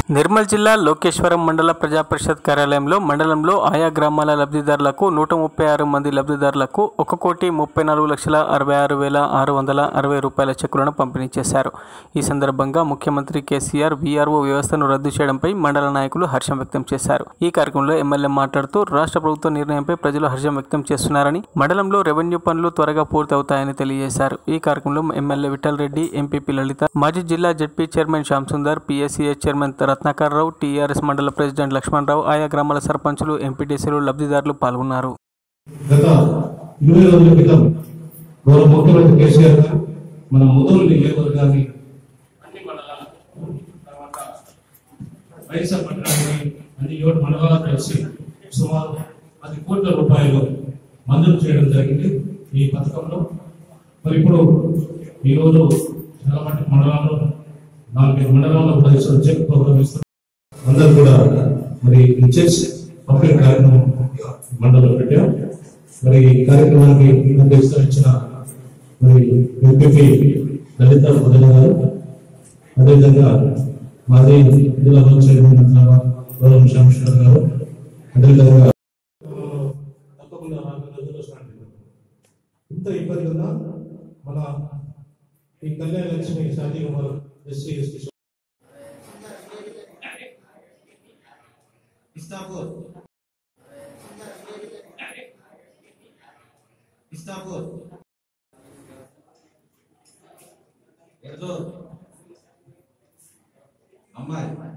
నిర్మల్ జిల్లా లోకేశ్వరం మండల ప్రజా పరిషత్ కార్యాలయంలో మండలంలో ఆయా గ్రామాల లబ్ధిదారులకు 136 మంది లబ్ధిదారులకు 1,34,66,660 రూపాయల చెక్కులను పంపిణీ చేశారు. ఈ సందర్భంగా ముఖ్యమంత్రి కేసీఆర్ వీఆర్ఓ వ్యవస్థను రద్దు చేయడంపై మండల నాయకులు హర్షం వ్యక్తం చేశారు. ఈ కార్యక్రమంలో ఎమ్మెల్యే మాట్లాడుతూ రాష్ట్ర ప్రభుత్వ నిర్ణయంపై ప్రజలు హర్షం వ్యక్తం చేస్తున్నారని, మండలంలో రెవెన్యూ పనులు త్వరగా పూర్తవుతాయని తెలియజేశారు. ఈ కార్యక్రమంలో ఎమ్మెల్యే విఠల్ రెడ్డి, ఎంపీపీ లలిత, మాజీ జిల్లా ZP chairman Shyam Sundar, PSCA chairman Ratnakar Rao, TRS మండల ప్రెసిడెంట్ లక్ష్మణ్ రావు, ఆయా గ్రామాల సర్పంచులు, ఎంపీటీసీలు, లబ్ధిదారులు పాల్గొన్నారు. గత 20 రోజుల క్రితం గౌరవ ముఖ్యమంత్రి కేసీఆర్ గారు మన ముదూరు నియోజకవర్గాన్ని అన్ని మండలాల తర్వాత వైఎస్ఆర్ పట్టణాన్ని అన్ని 7 మండలాలు కలిసి సుమారు 10 కోట్ల రూపాయలు మంజూరు చేయడం జరిగింది. ఈ పథకంలో మరి ఇప్పుడు ఈరోజు చాలా మట్టి మండలంలో 4 మండలాల్లో చెక్ ప్రోగ్రామ్ ఇస్తారు. అందరూ కూడా మరి చెక్స్ పంపిణీ కార్యక్రమం మండలంలో పెట్టాం. మరి ఈ కార్యక్రమానికి విస్తరించిన మరి ఎంపీపీ లలిత గారు, అదేవిధంగా మాజీ జిల్లా చైర్మన్ గౌరవ శ్యామ్ సుందర్ గారు, అదేవిధంగా తప్పకుండా 4 రోజుల్లో స్టార్ట్ చేద్దాం. ఇంత ఇబ్బంది ఉన్నా మన ఈ కళ్యాణ లక్ష్మి షాదీ కుమార్ ఎస్సీ ఎస్టీ ఇస్తాపూర్ ఎర్దూర్ అమ్మాయి